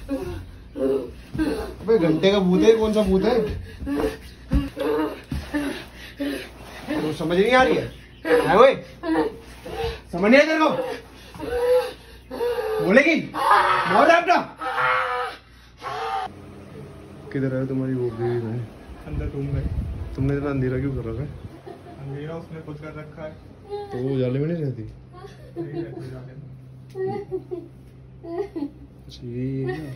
अबे घंटे का भूत है, कौन सा भूत है? तो समझ नहीं आ रही है ओए, समझ नहीं आ तेरे को? बोलेगी बोल अपना। किधर है तुम्हारी वो बीवी में? अंदर रूम में। तुमने इतना अंधेरा क्यों कर रखा है? अंधेरा उसने खुद कर रखा है। तो वो उजाले में नहीं रहती? नहीं रहती उजाले में। अच्छा यही है क्या?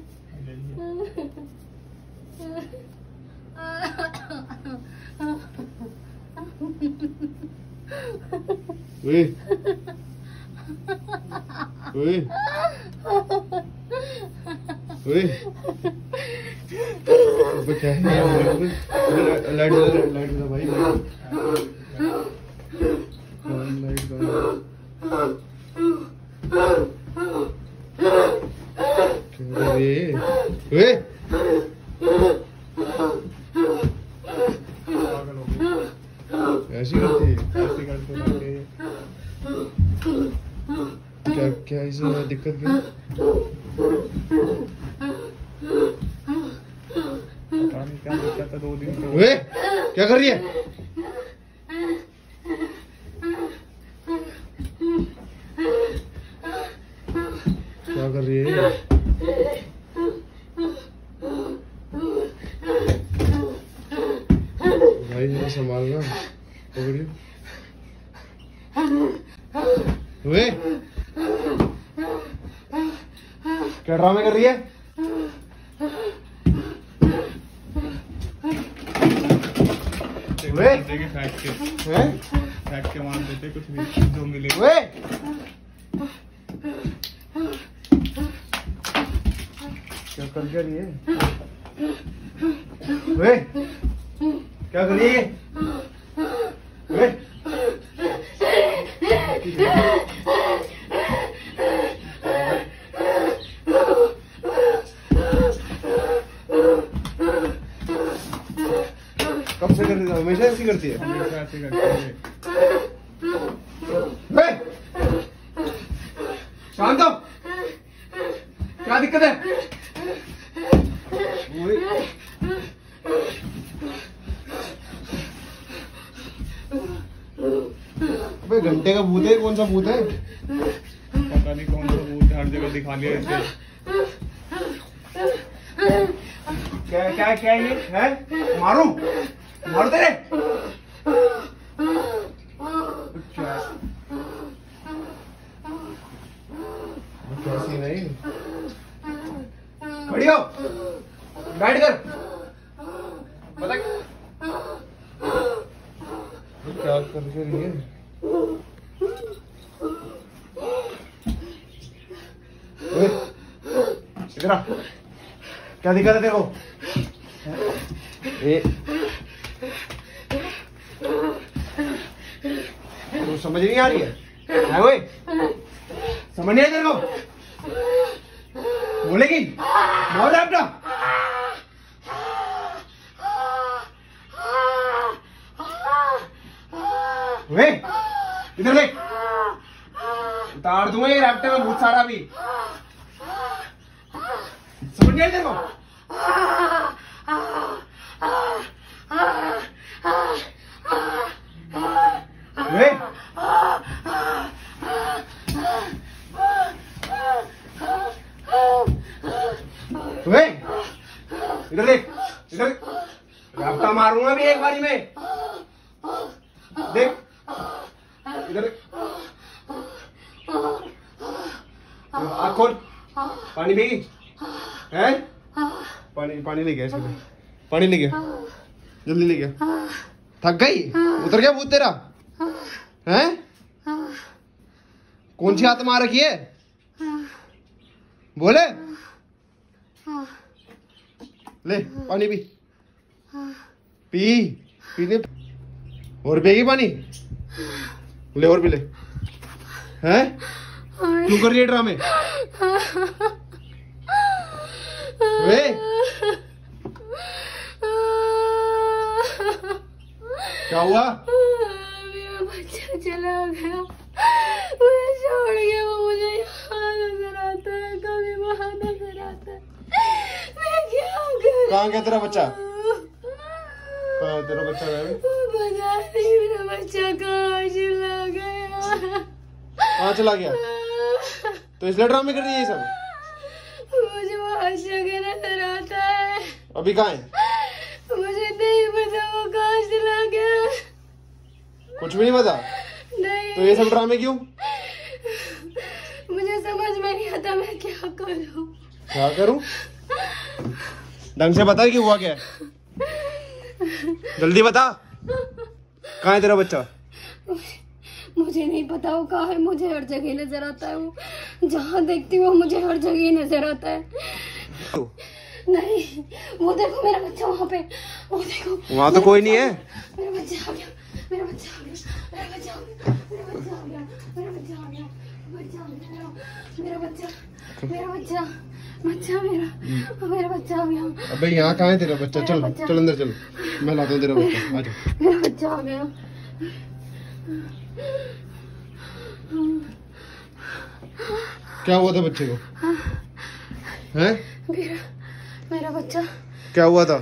ओए ओए ओए अबे क्या है? लाइट लाइट दे भाई, लाइट दे। क्या रे? ओए ऐसी करती है? ऐसे करते करते क्या क्या इसे दिक्कत क्या? पता नहीं क्या दिक्कत है 2 दिन से। ओए क्या कर रही है? क्या कर रही है? भाई जरा संभालना, पकड़ियो। ओए क्या ड्रामे कर रही है? ओए फेंक के मार देते कुछ भी जो मिले। ओए क्या कर क्या रही है? ओए क्या कर रही है? ओए कब से कर रही है? हमेशा ऐसी करती है? हमेशा ऐसे करते हैं। शांत हो, क्या दिक्कत है? अबे घंटे का भूत है, कौन सा भूत है? पता नहीं कौन सा भूत हर जगह दिखा लिया ऐसे। क्या क्या क्या ये है? मारू मारू तेरे? क्या सीन है? खड़ी हो, बैठ कर। पता क्या कर रही है? इधर आ, क्या दिक्कत है तेरे को? तो समझ नहीं आ रही है ओए, समझ नहीं आ तेरे को? बोलेगी बोल अपना। ओए इधर देख, उतार दूंगा ये रैप्टर में बहुत सारा भी। समझ नहीं आ तेरे को? ओए ओए इधर देख, इधर रैप्टर मारूंगा भी एक बारी में। देख इधर, आँख खोल। पानी पिएगी? हैं? पानी पानी लेके आ, इसके पानी लेके आ, जल्दी लेके आ। थक गई? उतर गया भूत तेरा? हैं? कौन सी आत्मा आ रखी है? बोले ले पानी पी, पी पीने और पिएगी पानी? ले और पी ले। हैं? क्यों कर रही है ड्रामे? वे क्या हुआ? मेरा बच्चा चला गया, मुझे छोड़ गया। वो मुझे यहाँ नजर आता है, कभी वहाँ नजर आता है। कहाँ गया तेरा बच्चा? कहाँ है तेरा बच्चा? पता नहीं मेरा बच्चा कहाँ चला गया। कहाँ चला गया? तो इसलिए ड्रामे कर रही है ये सब? मुझे वो हर जगह नजर आता है। अभी कहाँ है? मुझे नहीं पता वो कहाँ चला गया। कुछ भी नहीं पता? नहीं। तो ये सब ड्रामे क्यों? मुझे समझ में नहीं आता मैं क्या करूं। क्या करूं? ढंग से बता कि हुआ क्या है। जल्दी बता, कहाँ है तेरा बच्चा? मुझे नहीं पता वो कहाँ है। मुझे हर जगह नजर आता है। वो जहाँ देखती हूँ मुझे हर जगह नजर आता है। नहीं, वो देखो मेरा बच्चा वहाँ पे। वो देखो वहाँ तो कोई नहीं है। मेरा बच्चा आ गया। मेरा बच्चा आ गया। मेरा बच्चा आ गया। मेरा बच्चा आ गया। मेरा बच्चा आ गया। बच्चा आ गया। मेरा बच्चा। मेरा बच्चा। बच्चा मेरा। मेरा बच्चा आ गया। अबे यहाँ कहाँ है तेरा बच्चा? चल चल अंदर चल, मैं लाता हूँ तेरा बच्चा। आजा। मेरा बच्चा आ गया। क्या हुआ था बच्चे को? हैं? मेरा बच्चा। क्या हुआ था?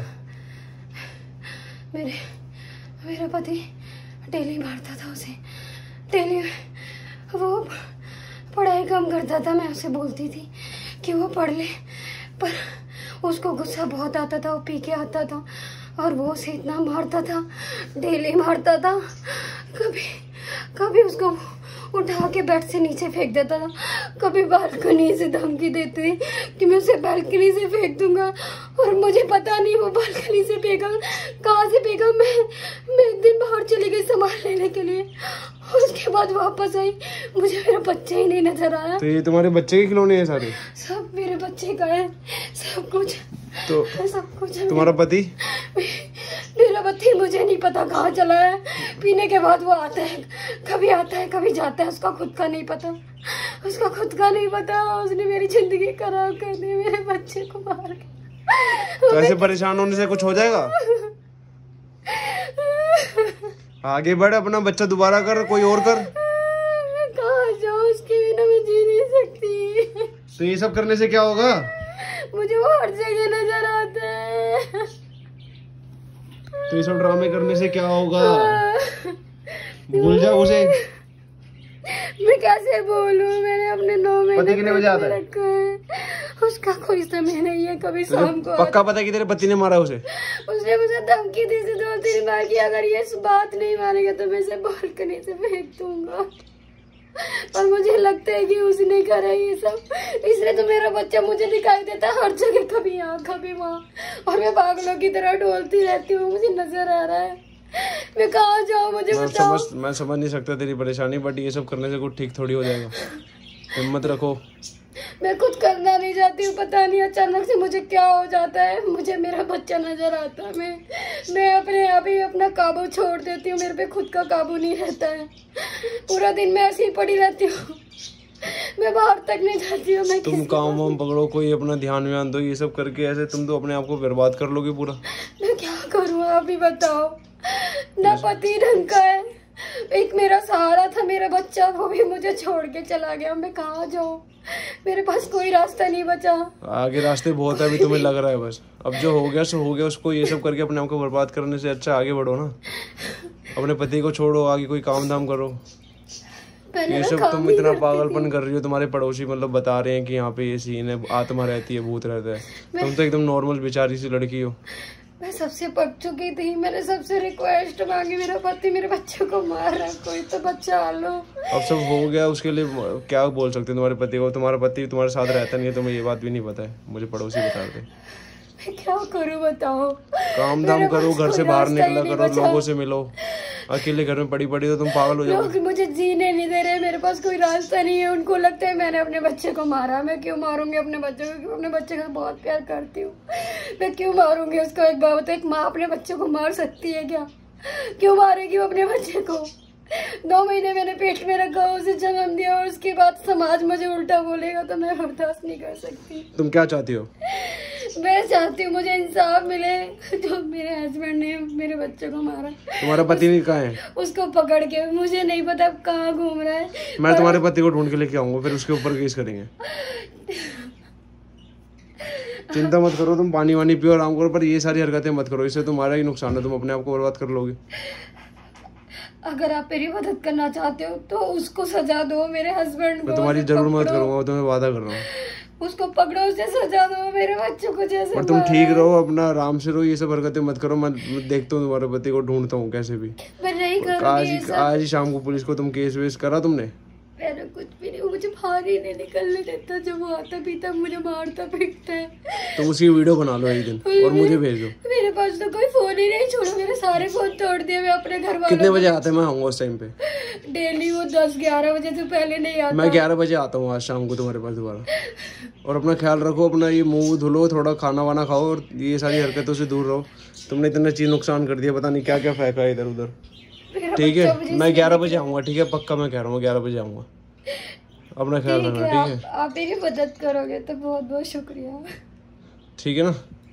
मेरा पति डेली मारता था उसे। डेली वो पढ़ाई कम करता था। मैं उसे बोलती थी कि वो पढ़ ले, पर उसको गुस्सा बहुत आता था। वो पी के आता था और वो उसे इतना मारता था, डेली मारता था। कभी उसको उठा के बेड से नीचे फेंक देता था, कभी बालकनी से धमकी देते कि मैं उसे बालकनी से फेंक दूंगा। और मुझे पता नहीं वो बालकनी से फेंका, कहाँ से फेंका। मैं एक दिन बाहर चली गई सामान लेने के लिए। उसके बाद वापस आई, मुझे मेरा बच्चा ही नहीं नजर आया। तो ये तुम्हारे बच्चे के खिलौने हैं सारे? सब मेरे बच्चे का है, सब कुछ। तो सब कुछ है। तुम्हारा पति? मेरा पति मुझे नहीं पता कहाँ चला है। पीने के बाद वो आता है, कभी आता है कभी जाता है। उसका खुद का नहीं पता। उसका खुद का नहीं पता। उसने मेरी जिंदगी खराब कर दी, मेरे बच्चे को मार के। तो ऐसे परेशान होने से कुछ हो जाएगा? आगे बढ़, अपना बच्चा दोबारा कर, कोई और कर। मैं कहाँ जाऊँ? उसके बिना मैं जी नहीं सकती। तो ये सब करने से क्या होगा? मुझे वो हर जगह नजर आता है। तो ये सब ड्रामे करने से क्या होगा? भूल जाओ उसे। मैं कैसे बोलूं? मैंने अपने 9 महीने पति कितने बजे आता है? उसका कोई समय नहीं है। कभी शाम को पक्का पता है कि तेरे पति ने मारा उसे? उसने मुझे धमकी दी थी 2-3 बार कि अगर ये बात नहीं मानेगा तो मैं इसे बालकनी से फेंक दूंगा। और मुझे लगता है कि उसने करा ये सब, इसलिए तो मेरा बच्चा मुझे दिखाई देता है हर जगह, कभी यहाँ कभी वहाँ। और मैं पागलों की तरह डोलती रहती हूँ। मुझे नजर आ रहा है। मैं कहाँ जाऊँ? मुझे बताओ। मैं समझ नहीं सकता तेरी परेशानी, बट ये सब करने से कुछ ठीक थोड़ी हो जाएगा। हिम्मत रखो। मैं कुछ करना नहीं चाहती हूँ। पता नहीं अचानक से मुझे क्या हो जाता है। मुझे मेरा बच्चा नजर आता है। मैं अपने आप ही अपना काबू छोड़ देती हूँ। मेरे पे खुद का काबू नहीं रहता है। पूरा दिन मैं ऐसे ही पड़ी रहती हूँ। मैं बाहर तक नहीं जाती हूँ। तुम काम वाम पकड़ो, कोई अपना ध्यान व्यान दो। ये सब करके ऐसे तुम तो अपने आप को बर्बाद कर लोगे पूरा। मैं क्या करूँ आप ही बताओ। ना पति ढंग का है, एक मेरा सहारा था मेरा बच्चा, वो भी मुझे छोड़ के चला गया। मैं कहाँ जाऊँ? मेरे पास कोई रास्ता नहीं बचा। आगे रास्ते बहुत है, अभी तुम्हें लग रहा है बस। अब जो हो गया सो हो गया। उसको ये सब करके अपने आप को बर्बाद करने से अच्छा आगे बढ़ो ना। अपने पति को छोड़ो, आगे कोई काम धाम करो। ये सब तुम इतना पागलपन कर रही हो। तुम्हारे पड़ोसी मतलब बता रहे हैं कि यहाँ पे ये सीन है, आत्मा रहती है, भूत रहता है। तुम तो एकदम नॉर्मल बेचारी सी लड़की हो। मैं सबसे पक चुकी थी। मैंने सबसे रिक्वेस्ट मांगी, मेरा पति मेरे बच्चे को मार रहा है, कोई तो बचा लो। अब सब हो गया, उसके लिए क्या बोल सकते हैं तुम्हारे पति को? तुम्हारा पति तुम्हारे साथ रहता नहीं है, तुम्हें ये बात भी नहीं पता है। मुझे पड़ोसी बता दे। मैं क्या करूं बताओ? काम धाम करो, घर से बाहर निकला करो, लोगों से मिलो। अकेले घर में पड़ी पड़ी तो तुम पागल हो जाओगे। लोग मुझे जीने नहीं दे रहे। मेरे पास कोई रास्ता नहीं है। उनको लगता है मैंने अपने बच्चे को मारा। मैं क्यों मारूंगी अपने बच्चे को? अपने बच्चे को बहुत प्यार करती हूँ। मैं क्यों मारूंगी उसको? एक बात, एक माँ अपने बच्चे को मार सकती है क्या? क्यों मारेगी वो अपने बच्चे को? 2 महीने मैंने पेट में रखा, उसे जन्म दिया, और उसके बाद समाज मुझे उल्टा बोलेगा तो मैं बर्दाश्त नहीं कर सकती। तुम क्या चाहती हो? मैं चाहती हूँ मुझे इंसाफ मिले। जो मेरे हस्बैंड ने मेरे बच्चे को मारा, तुम्हारा पति कहाँ है? उसको पकड़ के, मुझे नहीं पता कहाँ घूम रहा है। मैं तुम्हारे पति को ढूंढ के लेके आऊंगा, फिर उसके ऊपर केस करेंगे। चिंता मत करो, तुम पानी वानी पियो, आराम करो, पर ये सारी हरकतें मत करो, इससे तुम्हारा ही नुकसान है, तुम अपने आप को बर्बाद कर लोगे। अगर आप मेरी मदद करना चाहते हो तो उसको सजा दो, मेरे हस्बैंड को। मैं तुम्हारी उसे जरूर मदद पकड़ो। करूंगा, तुम्हें वादा कर रहा हूँ। उसको पकड़ो, उसे सजा दो, मेरे बच्चों को जैसे पर तुम मारा ठीक है। रहो, अपना आराम से रहो, ये सब हरकतें मत करो। मैं देखता हूँ तुम्हारे पति को, ढूंढता हूँ कैसे भी। मैं नहीं करूंगी ये सब। आज ही शाम को पुलिस को तुम केस वेस करा तुमने? मैंने कुछ भी नहीं, मुझे बाहर ही नहीं निकलने देता, जब वो आता पीता मुझे मारता पीटता है। तुम उसकी वीडियो बना लो एक दिन और मुझे भेज दो। मेरे पास तो कोई फोन ही नहीं, छोड़ो मेरे सारे फोन तोड़ दिए मैं अपने घर वालों कितने बजे आते हैं? मैं आऊंगा उस टाइम पे। डेली वो 10-11 बजे से पहले नहीं आता। मैं 11 बजे आता हूँ आज शाम को तुम्हारे पास दोबारा। और अपना ख्याल रखो, अपना ये मुंह धुलो, थोड़ा खाना वाना खाओ और ये सारी हरकतों से दूर रहो। तुमने इतना चीज नुकसान कर दिया, पता नहीं क्या क्या फेंका है इधर उधर। मेरा ठीक बच्चा है, मुझे मैं 11 बजे आऊंगा, ठीक है? पक्का मैं कह रहा हूँ 11 बजे आऊंगा। अपना ख्याल ठीक रखना, है, ठीक है? आप मेरी मदद करोगे तो बहुत बहुत शुक्रिया। ठीक है ना?